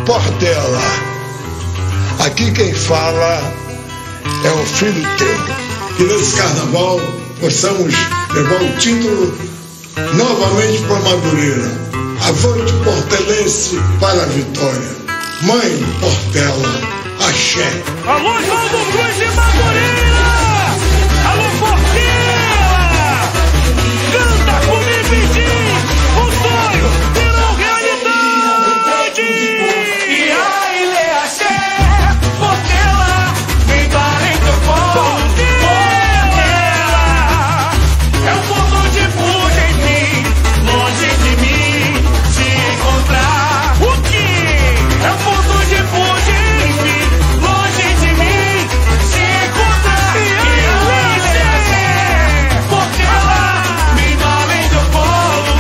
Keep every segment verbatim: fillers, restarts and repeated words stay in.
Portela. Aqui quem fala é o filho teu. Que nesse carnaval possamos levar o título novamente para Madureira. Avante portelense para a vitória. Mãe Portela, axé. Alô, Valdo Cruz de Madureira! Alô, Portela! Canta comigo e diz: o sonho virou realidade! E a ilha é axé, Portela, vem para em teu colo. Portela é o ponto de fuga em mim, longe de mim te encontrar. O quê? É o ponto de fuga em mim, longe de mim te encontrar. E a ilha é axé, Portela, vem para em teu colo.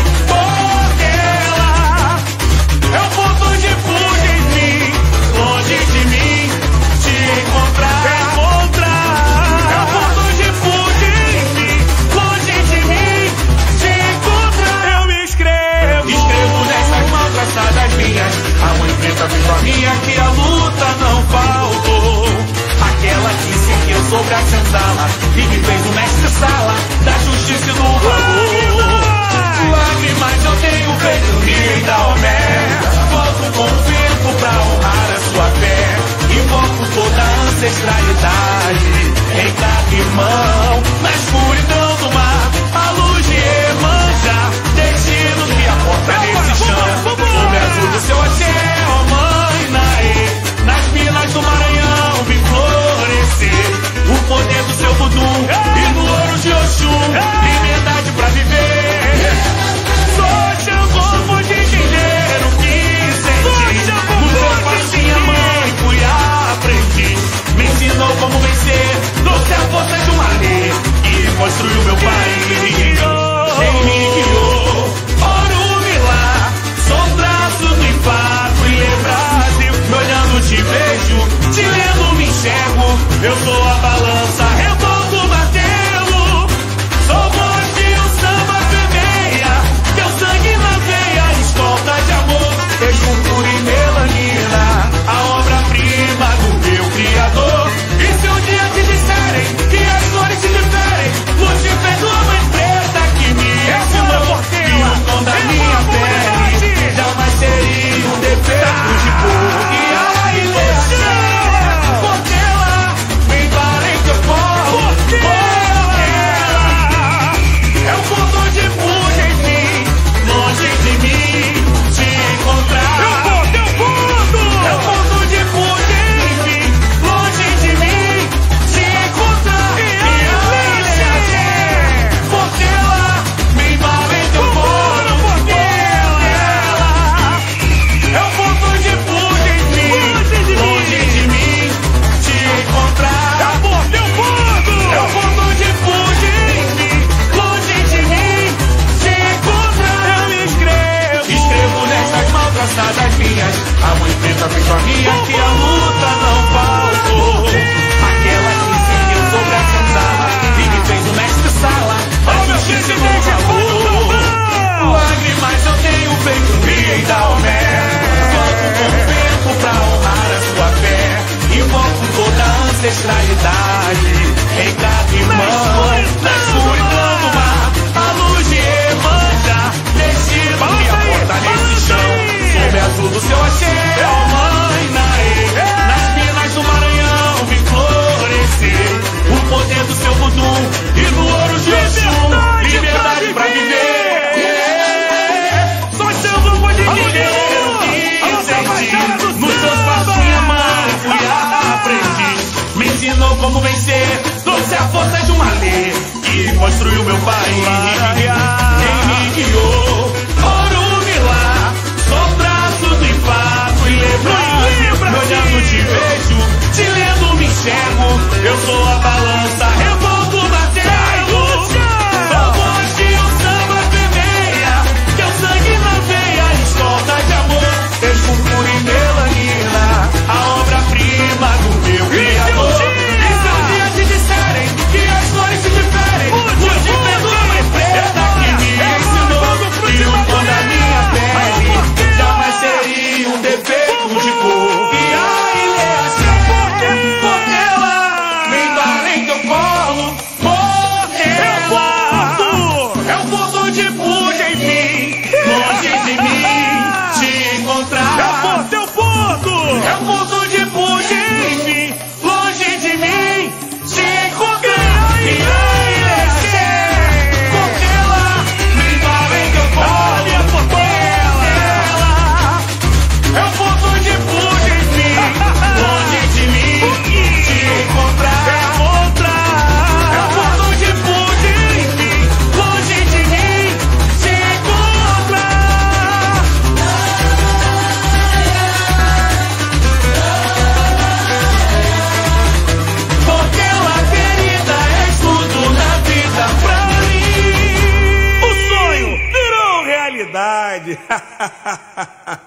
Portela é o ponto de fuga em mim, longe de mim te encontrar. Encontrar! É o ponto de fuga em mim, longe de mim te encontrar. Eu me inscrevo! Escrevo nessas mãos traçadas minhas, a mãe preta vem pra mim, aqui a luta não faltou. Aquela que seguiu sobre a senzala e me fez o mestre-sala da justiça e do valor. Lágrimas eu tenho feito rio da Homé. Volto com o vento pra honrar a sua fé. Invoco toda a ancestralidade em cada irmão. Na escuridão do mar, a luz de Iemanjá, destino que aponta nesse chão. Sobre azul do seu axé, ó mãe Naê, nas minas do Maranhão vim florescer. O poder do seu voodoo e no ouro de Oxum, liberdade pra viver. Sou Xangô, pude entender o que senti. No seu pastinho, mãe, fui aprendi. Me ensinou como vencer, trouxe a força de uma lei e construiu meu país. Quem me guiou, Orumilá, sou traço do impacto e é Brasil. Me olhando te vejo, te lendo me enxergo. Eu sou a balança, reboco o martelo. Sou voz de um samba femeia, teu sangue na veia, escolta de amor. Textura e melanina, a obra-prima do meu criador. E se um dia te disserem que as cores se diferem, lute feito a mãe preta que me ensinou. E o tom da minha pele jamais seria um defeito de cor. E a ilha é axé, Portela, vem para em teu colo. Portela é o ponto de fuga em mim, longe de mim te encontrar. Eu vou, eu vou! É o ponto de fuga em mim, longe de mim te encontrar. E a ilha é axé, Portela, vem para em teu colo. Portela é o ponto de fuga em mim, longe de mim te encontrar. Eu vou, eu vou! É o ponto de fuga em mim, longe de mim te encontrar. Eu me inscrevo! Escrevo nessas mãos traçadas minhas, a mãe preta fez pra mim, que a luta não faltou. Aquela que seguiu sobre a senzala e me fez o mestre-sala, a justiça e o valor. Lágrimas eu tenho feito rio da Homé. Volto com o vento pra honrar a sua fé. Invoco toda a ancestralidade em cada irmão. Na escuridão do mar, a luz de Iemanjá, destino que aponta nesse chão. Sob azul do seu axé, ó mãe Naê, nas minas do Maranhão vim florescer. O poder do seu voodoo e no ouro de Oxum, liberdade pra viver. Sou Xangô, pude entender Eu o que senti, nos seus passinhos, mãe, fui aprendi. Me ensinou como vencer, trouxe a força de uma lei e construiu meu país. Quem me guiou, Orumilá, sou traço do impacto e lembra. Me olhando te vejo, te lendo me enxergo. Eu sou a balança, revolto o martelo. Sou voz de um samba femeia, teu sangue na veia, escolta de amor. Textura e melanina, a obra-prima do meu criador. E se um dia te disserem que as cores se diferem, lute feito a mãe preta Ai.